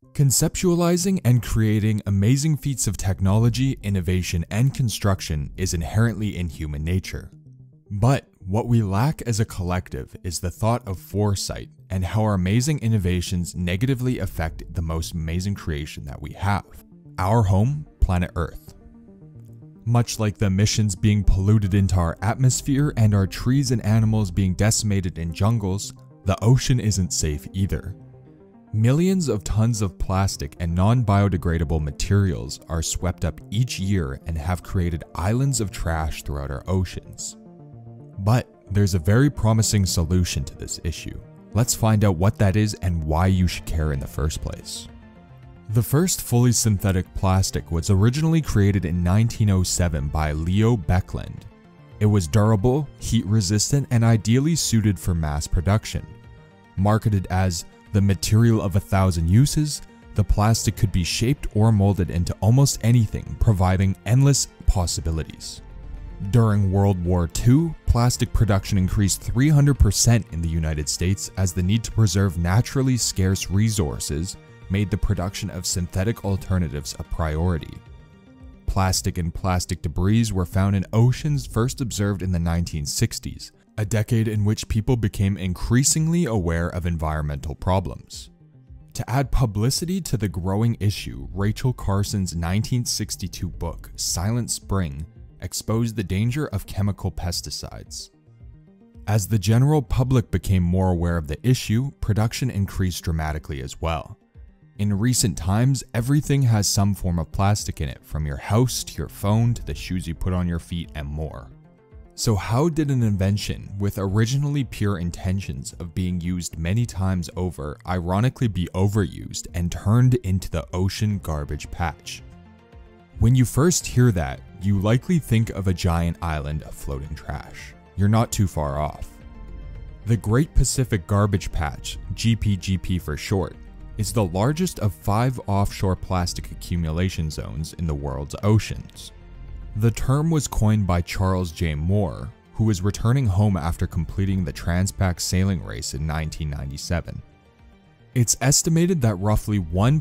Conceptualizing and creating amazing feats of technology, innovation, and construction is inherently in human nature. But what we lack as a collective is the thought of foresight and how our amazing innovations negatively affect the most amazing creation that we have, our home, planet Earth. Much like the emissions being polluted into our atmosphere and our trees and animals being decimated in jungles, the ocean isn't safe either. Millions of tons of plastic and non-biodegradable materials are swept up each year and have created islands of trash throughout our oceans. But there's a very promising solution to this issue. Let's find out what that is and why you should care in the first place. The first fully synthetic plastic was originally created in 1907 by Leo Beckland. It was durable, heat-resistant, and ideally suited for mass production. Marketed as the material of 1,000 uses, the plastic could be shaped or molded into almost anything, providing endless possibilities. During World War II, plastic production increased 300% in the United States as the need to preserve naturally scarce resources made the production of synthetic alternatives a priority. Plastic and plastic debris were found in oceans first observed in the 1960s, a decade in which people became increasingly aware of environmental problems. To add publicity to the growing issue, Rachel Carson's 1962 book, Silent Spring, exposed the danger of chemical pesticides. As the general public became more aware of the issue, production increased dramatically as well. In recent times, everything has some form of plastic in it, from your house to your phone to the shoes you put on your feet and more. So how did an invention with originally pure intentions of being used many times over ironically be overused and turned into the ocean garbage patch? When you first hear that, you likely think of a giant island of floating trash. You're not too far off. The Great Pacific Garbage Patch, GPGP for short, is the largest of 5 offshore plastic accumulation zones in the world's oceans. The term was coined by Charles J. Moore, who was returning home after completing the Transpac sailing race in 1997. It's estimated that roughly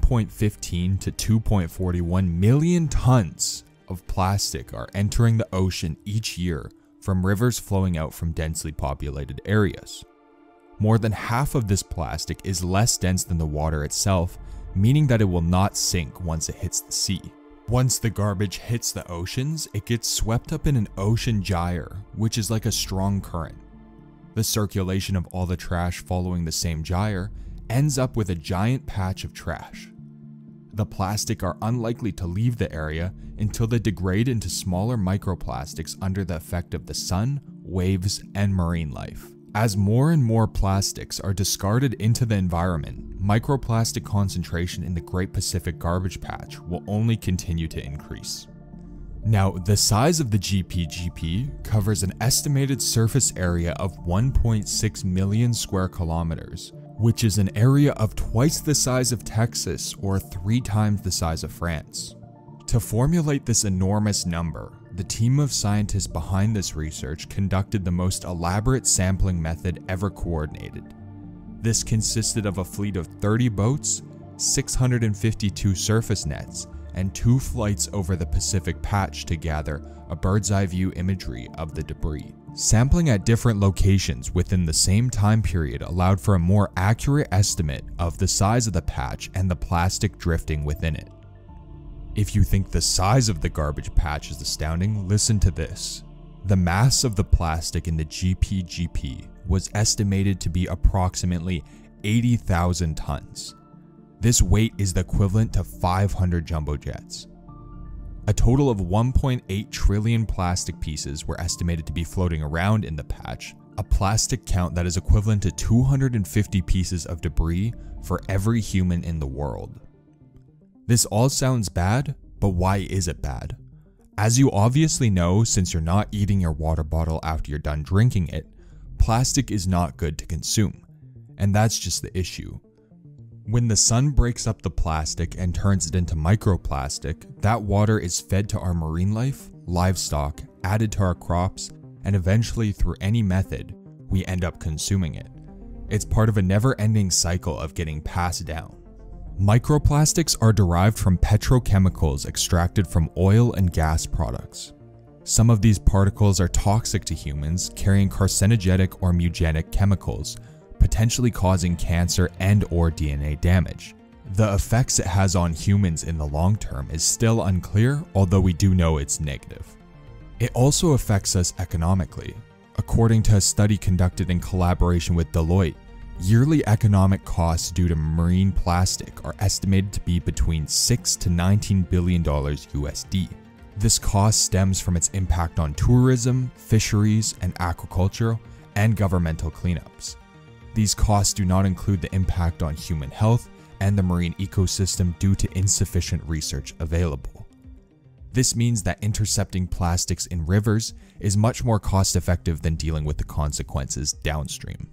1.15 to 2.41 million tons of plastic are entering the ocean each year from rivers flowing out from densely populated areas. More than half of this plastic is less dense than the water itself, meaning that it will not sink once it hits the sea. Once the garbage hits the oceans, it gets swept up in an ocean gyre, which is like a strong current. The circulation of all the trash following the same gyre ends up with a giant patch of trash. The plastic are unlikely to leave the area until they degrade into smaller microplastics under the effect of the sun, waves, and marine life. As more and more plastics are discarded into the environment, microplastic concentration in the Great Pacific Garbage Patch will only continue to increase. Now, the size of the GPGP covers an estimated surface area of 1.6 million square kilometers, which is an area of twice the size of Texas or 3 times the size of France. To formulate this enormous number, the team of scientists behind this research conducted the most elaborate sampling method ever coordinated. This consisted of a fleet of 30 boats, 652 surface nets, and 2 flights over the Pacific Patch to gather a bird's-eye view imagery of the debris. Sampling at different locations within the same time period allowed for a more accurate estimate of the size of the patch and the plastic drifting within it. If you think the size of the garbage patch is astounding, listen to this. The mass of the plastic in the GPGP was estimated to be approximately 80,000 tons. This weight is the equivalent to 500 jumbo jets. A total of 1.8 trillion plastic pieces were estimated to be floating around in the patch, a plastic count that is equivalent to 250 pieces of debris for every human in the world. This all sounds bad, but why is it bad? As you obviously know, since you're not eating your water bottle after you're done drinking it, plastic is not good to consume. And that's just the issue. When the sun breaks up the plastic and turns it into microplastic, that water is fed to our marine life, livestock, added to our crops, and eventually through any method, we end up consuming it. It's part of a never-ending cycle of getting passed down. Microplastics are derived from petrochemicals extracted from oil and gas products. Some of these particles are toxic to humans, carrying carcinogenic or mutagenic chemicals, potentially causing cancer and/or DNA damage. The effects it has on humans in the long term is still unclear, although we do know it's negative. It also affects us economically. According to a study conducted in collaboration with Deloitte, yearly economic costs due to marine plastic are estimated to be between $6 to $19 billion USD. This cost stems from its impact on tourism, fisheries, and aquaculture, and governmental cleanups. These costs do not include the impact on human health and the marine ecosystem due to insufficient research available. This means that intercepting plastics in rivers is much more cost-effective than dealing with the consequences downstream.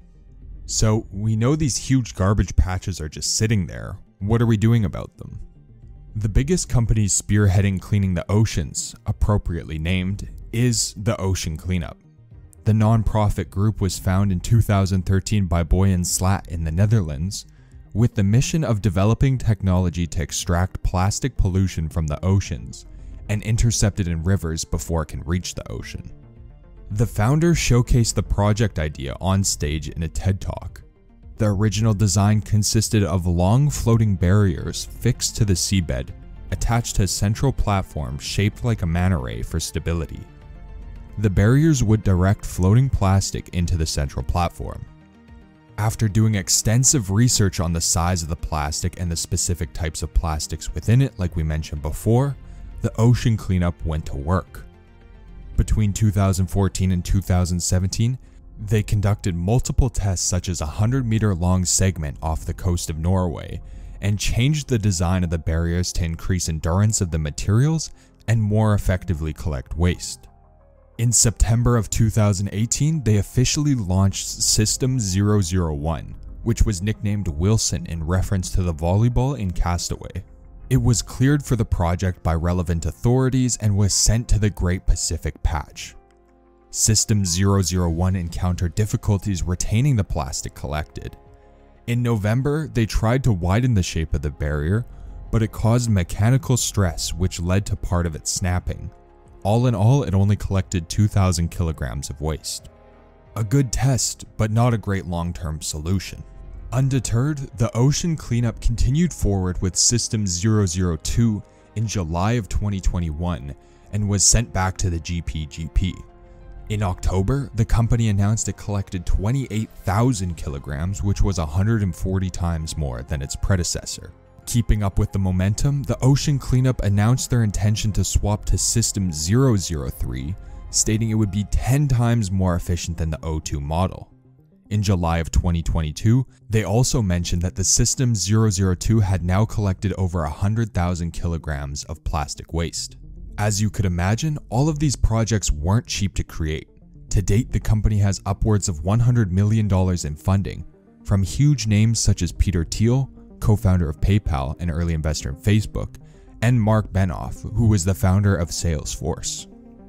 So, we know these huge garbage patches are just sitting there. What are we doing about them? The biggest company spearheading cleaning the oceans, appropriately named, is the Ocean Cleanup. The non-profit group was founded in 2013 by Boyan Slat in the Netherlands, with the mission of developing technology to extract plastic pollution from the oceans and intercept it in rivers before it can reach the ocean. The founder showcased the project idea on stage in a TED Talk. The original design consisted of long floating barriers fixed to the seabed, attached to a central platform shaped like a manta ray for stability. The barriers would direct floating plastic into the central platform. After doing extensive research on the size of the plastic and the specific types of plastics within it, like we mentioned before, the Ocean Cleanup went to work. Between 2014 and 2017, they conducted multiple tests such as a 100-meter long segment off the coast of Norway and changed the design of the barriers to increase endurance of the materials and more effectively collect waste. In September of 2018, they officially launched System 001, which was nicknamed Wilson in reference to the volleyball in Castaway. It was cleared for the project by relevant authorities and was sent to the Great Pacific Patch. System 001 encountered difficulties retaining the plastic collected. In November, they tried to widen the shape of the barrier, but it caused mechanical stress which led to part of it snapping. All in all, it only collected 2,000 kilograms of waste. A good test, but not a great long-term solution. Undeterred, the Ocean Cleanup continued forward with System 002 in July of 2021 and was sent back to the GPGP. In October, the company announced it collected 28,000 kilograms, which was 140 times more than its predecessor. Keeping up with the momentum, the Ocean Cleanup announced their intention to swap to System 003, stating it would be 10 times more efficient than the O2 model. In July of 2022, they also mentioned that the System 002 had now collected over 100,000 kilograms of plastic waste. As you could imagine, all of these projects weren't cheap to create. To date, the company has upwards of $100 million in funding, from huge names such as Peter Thiel, co-founder of PayPal and early investor in Facebook, and Mark Benioff, who was the founder of Salesforce.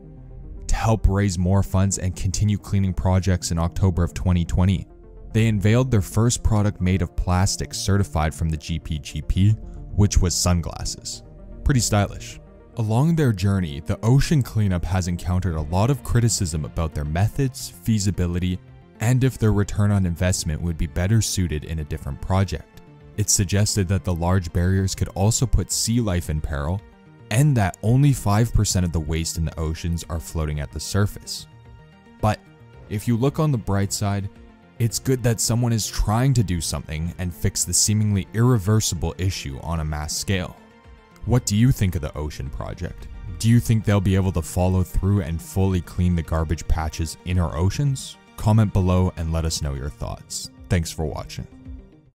To help raise more funds and continue cleaning projects in October of 2020, they unveiled their first product made of plastic certified from the GPGP, which was sunglasses. Pretty stylish. Along their journey, the Ocean Cleanup has encountered a lot of criticism about their methods, feasibility, and if their return on investment would be better suited in a different project. It suggested that the large barriers could also put sea life in peril, and that only 5% of the waste in the oceans are floating at the surface. But if you look on the bright side, it's good that someone is trying to do something and fix the seemingly irreversible issue on a mass scale. What do you think of the Ocean Project? Do you think they'll be able to follow through and fully clean the garbage patches in our oceans? Comment below and let us know your thoughts. Thanks for watching.